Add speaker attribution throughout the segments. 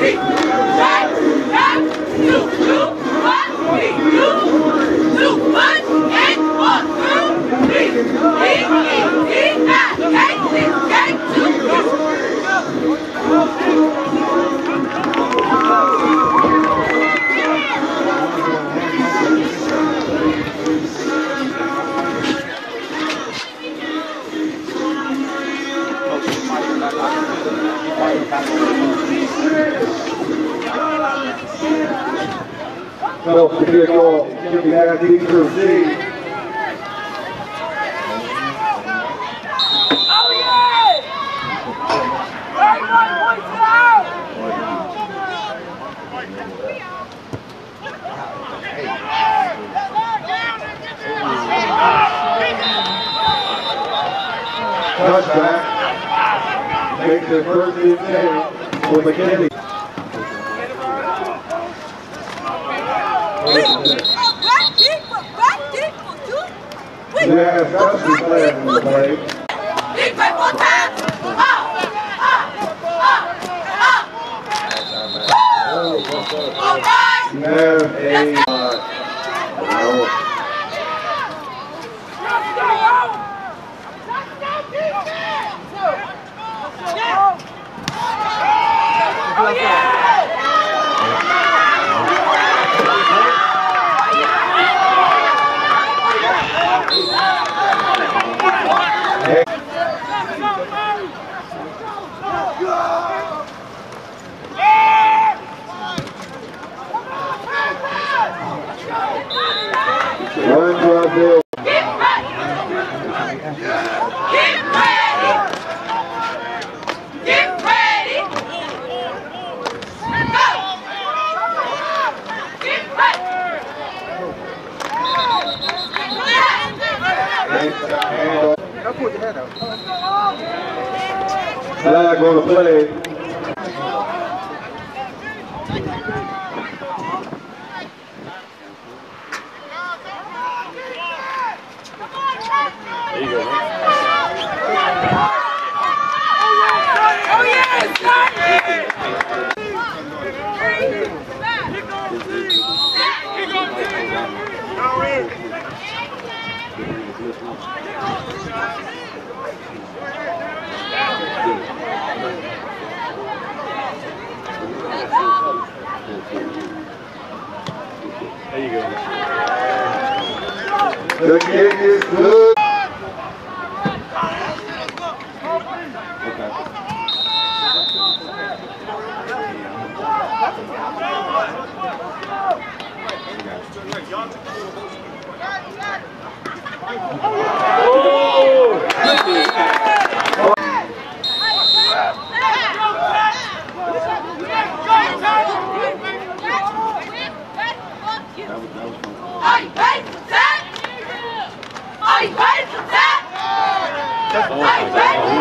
Speaker 1: Phelps to get a goal, giving that deep to C.
Speaker 2: Oh yeah! Everybody points it out!
Speaker 1: Touchback. Makes the first in save for McKinley. Yeah, Phelps is playing in the play.
Speaker 2: Defense one time! All right!
Speaker 1: You have a
Speaker 2: Oh yeah!
Speaker 1: run to our field.
Speaker 2: Get ready! Get ready! Get ready! Go! Get ready!
Speaker 1: Flag on the play.
Speaker 3: There you go, man.
Speaker 2: Oh yeah, son!
Speaker 3: There you go.
Speaker 1: The kick is good.
Speaker 2: Are you ready for that? Are you ready for that? Are you ready for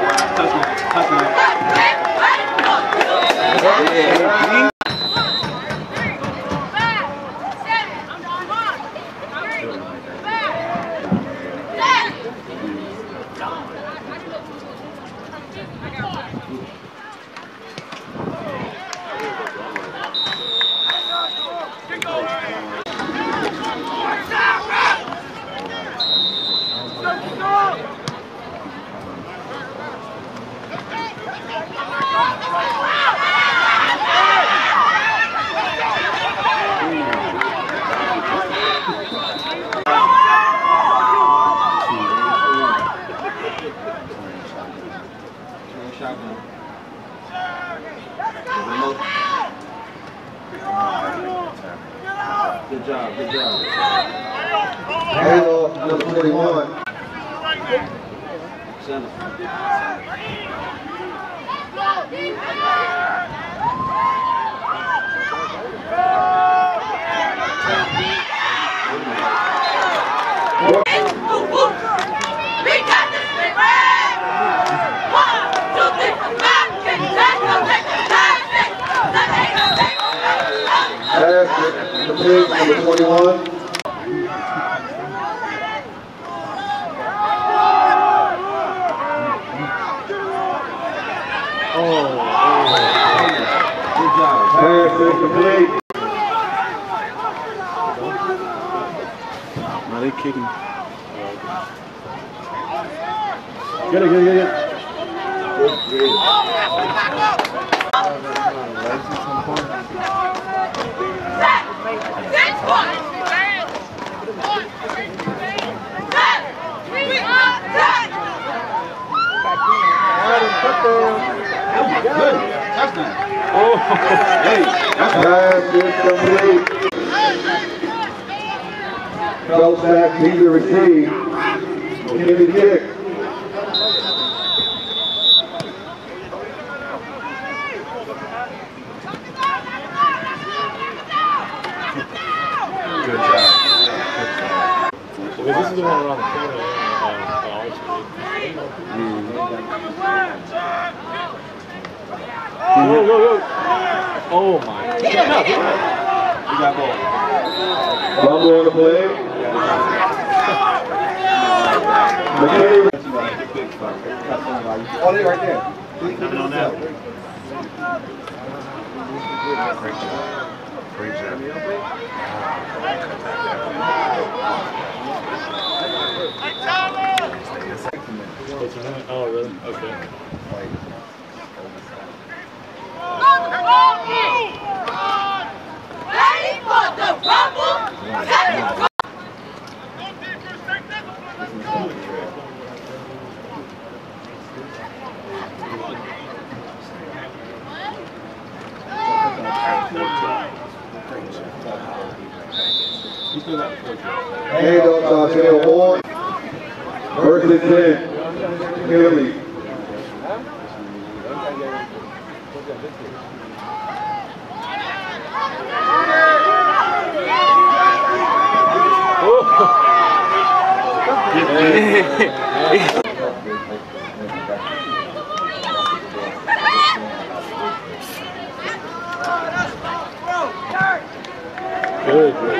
Speaker 2: that?
Speaker 1: Good job, good job. Halo, number 41. The pig, number 21. Good job. Pass incomplete.
Speaker 3: No, they kicking. Get it. Oh, hey,
Speaker 1: Pass incomplete. Phelps back, neither receive. McKinley kick.
Speaker 3: good job. This is the one around the corner. Go. Oh my. Pick him up. You got ball.
Speaker 1: Fumble on the play. McKinley.
Speaker 4: Oh, they right there.
Speaker 3: Coming on that. Great job. Oh, really? Okay.
Speaker 2: Ready for the rumble?
Speaker 1: Handoff to Taylor Ward. First and 10. McKinley.
Speaker 3: Good. Nice.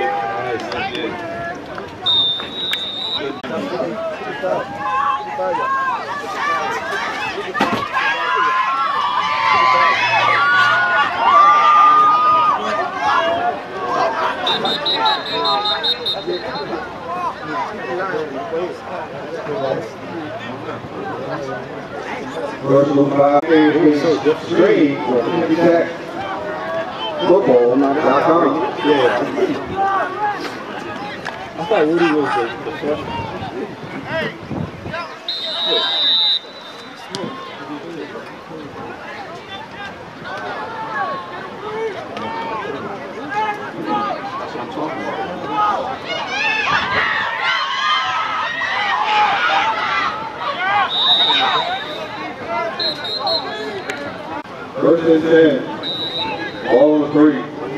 Speaker 1: Personal 5 is straight for football.com.
Speaker 3: Yeah. I thought Woody was the freshman.
Speaker 1: First and 10. Ball on the 3.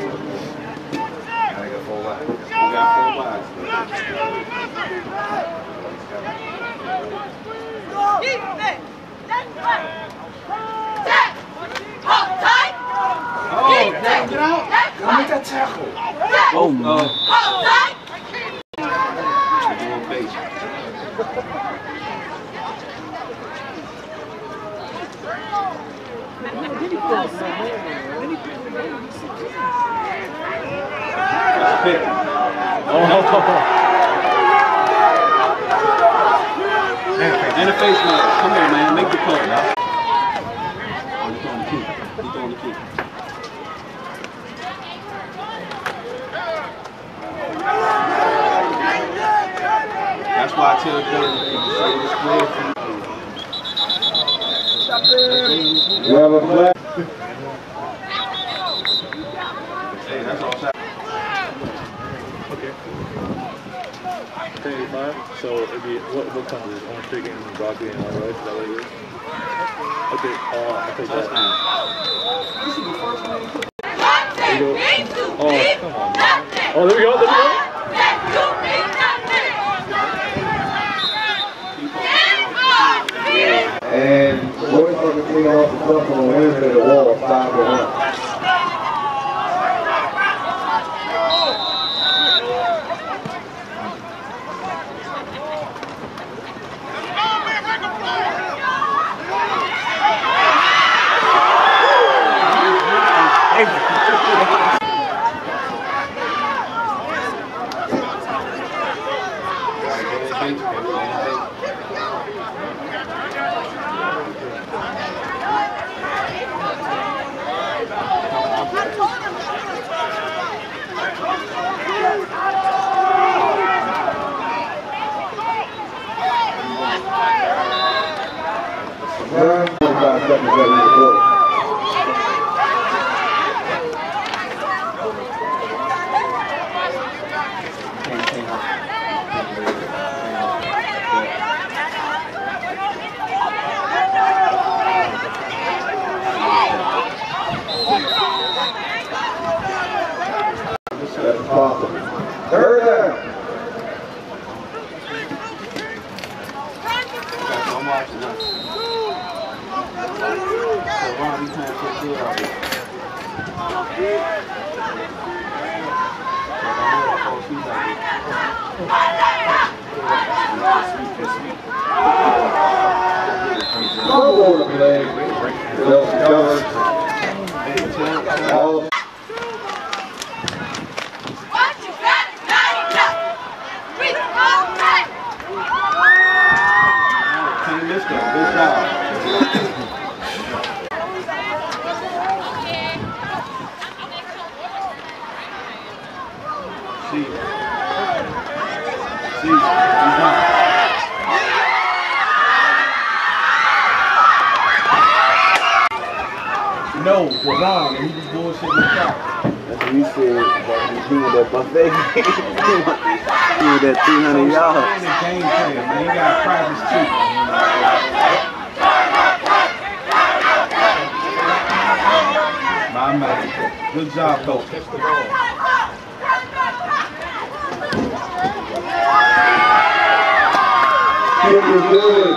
Speaker 4: Get out. Go make that tackle.
Speaker 3: Oh no.
Speaker 4: And a face mask. Come on, man. Make the play. He's throwing the kick. He's throwing the kick. That's why I tell players
Speaker 1: You have a flag.
Speaker 4: hey, that's all shot.
Speaker 3: Okay. 1085. So it'd be what comes? Orange chicken, broccoli, and all rice. Is that what it is? Okay. I'll take that. There you go. Oh, come on, man. Oh, there we go.
Speaker 1: And boys are going to clean off the stuff on Wednesday at the wall, 5-1.
Speaker 3: Hey.
Speaker 1: Run 45 seconds left in the quarter. That's possible. Third down. Over the play. Phelps covered. All
Speaker 5: No, we're wrong, and he just bullshitting the crowd.
Speaker 6: That's what he said, but he with that buffet. He with that $300.
Speaker 5: He's a game player, man. He got practice too. My man. Good job, coach.
Speaker 1: kick is good.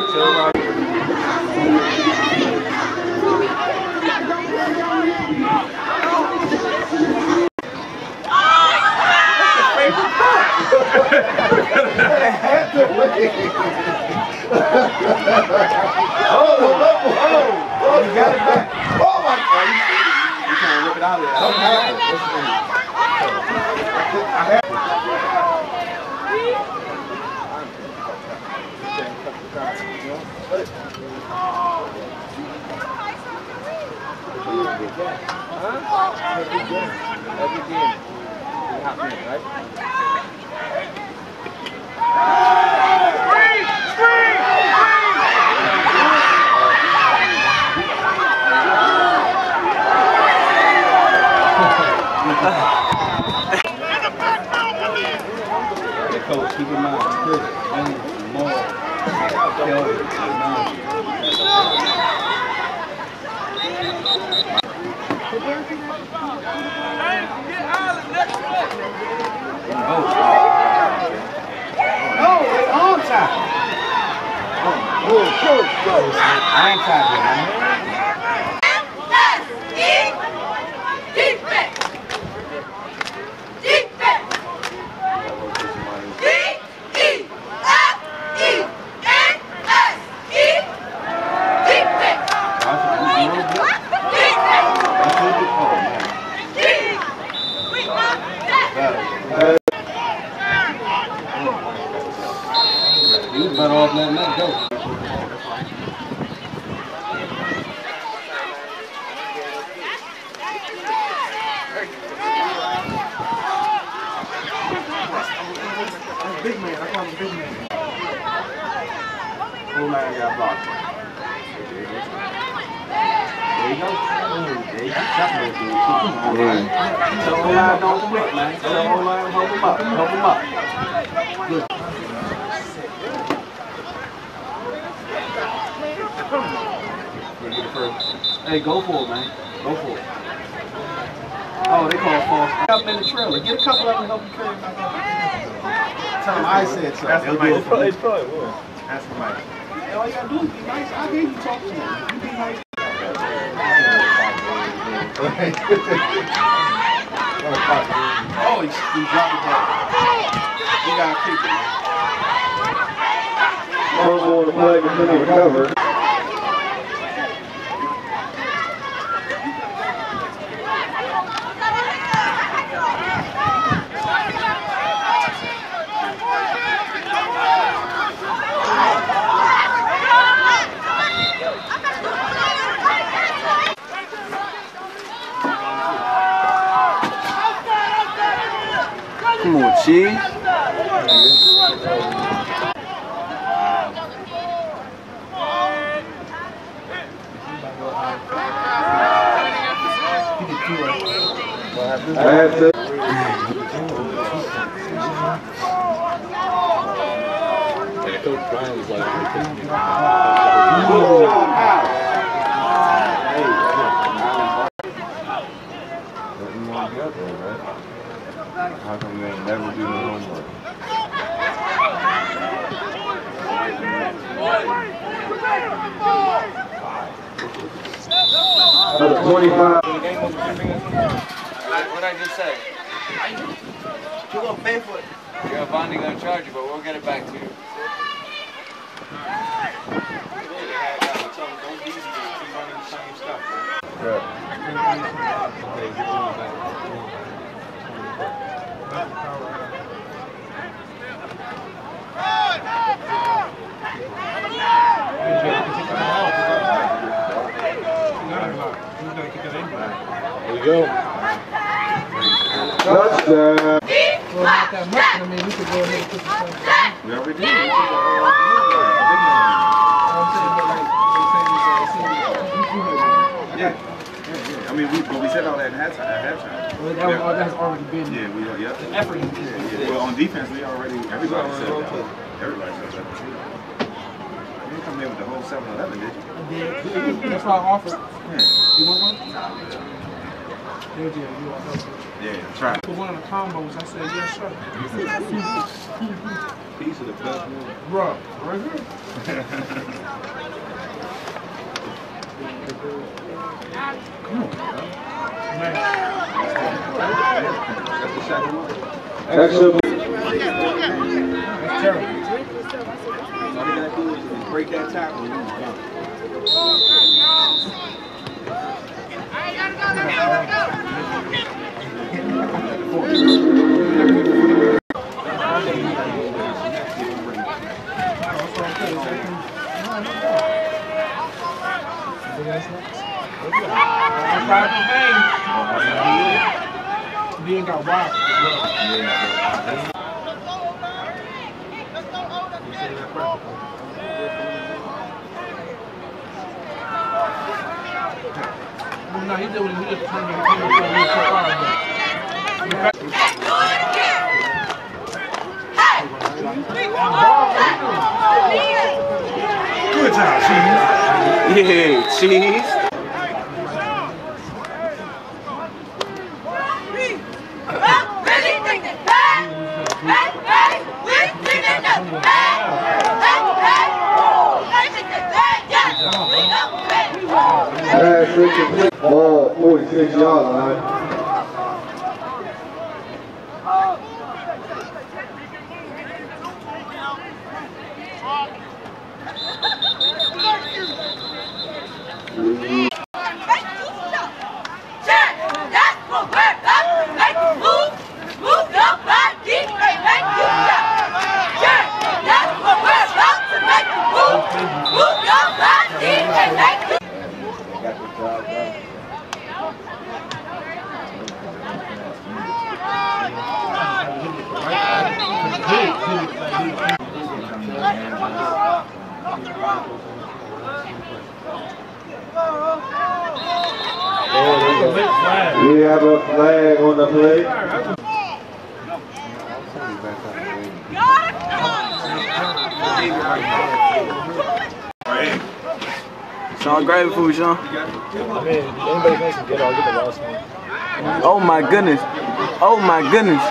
Speaker 5: Oh, you got it back. Oh my God. You can't rip it out of there. Something happened.
Speaker 6: Every game. You have to, right?
Speaker 5: Hey, coach, keep in mind, Chris, more, Kelly, no, it's on time. Oh, go. I ain't tired yet, man. You better off letting that go. Big man, I call him big man. Full man got blocked. There you go. There you go. So O-line don't quit, man. So O-line, hold him up. Hold him up. Good. Hey, go for it, man. Go for it. Oh, they call false. Up in the trailer. Get a couple of them and help you carry back up. Tell them I said so. That's what Mike probably will. That's what Mike. Hey, all you gotta do is be nice. I hear you talk to him. You be nice. Oh, he dropped the ball. You gotta keep it.
Speaker 1: First one to play, McKinley recovered.
Speaker 6: Come on, cheese.
Speaker 1: That's it.
Speaker 3: Yeah, Coach Brian was like,
Speaker 6: How come you ain't never do no homework?
Speaker 1: Number 25.
Speaker 7: What'd I just say?
Speaker 5: You're gonna pay for it.
Speaker 7: Yeah, Bondi gonna charge you, but we'll get it back to you.
Speaker 3: here we go.
Speaker 1: Touchdown.
Speaker 2: Well, not that much. I mean, we could go ahead and put the stuff.
Speaker 6: We already did. Yeah. I mean, we said all that at halftime.
Speaker 2: Well, that's already been.
Speaker 6: Yeah, we are. Yeah.
Speaker 2: The effort.
Speaker 6: Yeah. Well, on defense, we already. Everybody said that. Everybody said that. You didn't come in with the whole 7-11, did you?
Speaker 2: I did. That's why I offered.
Speaker 6: Yeah.
Speaker 2: You want one? Yeah, you want one?
Speaker 6: Yeah, try.
Speaker 2: Put one of the combos. I said, yes, sir.
Speaker 6: Piece of the best one.
Speaker 2: Bro, right here.
Speaker 6: Come on, bro.
Speaker 2: Man.
Speaker 6: That's the second one.
Speaker 1: Extra.
Speaker 2: That's terrible.
Speaker 6: All you gotta do is break that tackle and you're done.
Speaker 2: He ain't got wild. No, he did what he did.
Speaker 6: Good job, Cheese. Yeah, Cheese.
Speaker 1: Ball 46-yard line. We have a flag on the play.
Speaker 6: Sean, grab it for Sean.
Speaker 3: I mean, anybody thinks can get it, I'll get the last one.
Speaker 6: Oh my goodness. Oh my goodness.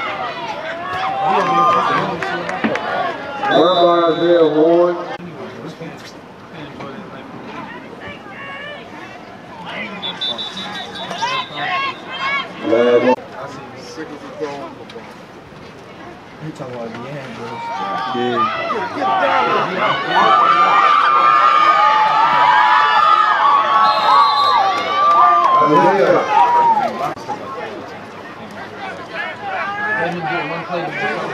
Speaker 1: Run by Isaiah Ward. Flag on.
Speaker 2: You talking about D'Angelo? Let me get one play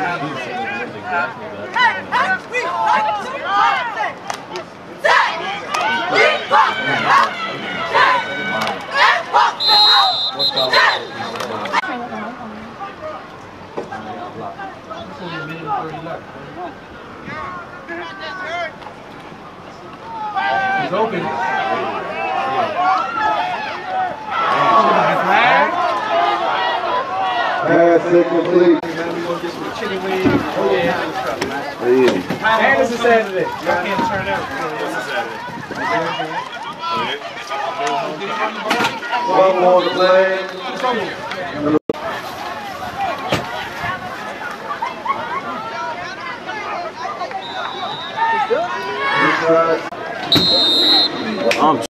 Speaker 2: He's open. Flag?
Speaker 1: pass incomplete.
Speaker 5: And it's a Saturday.
Speaker 6: Y'all can't turn out. What's a Saturday?
Speaker 1: Fumble on the play.
Speaker 4: I'm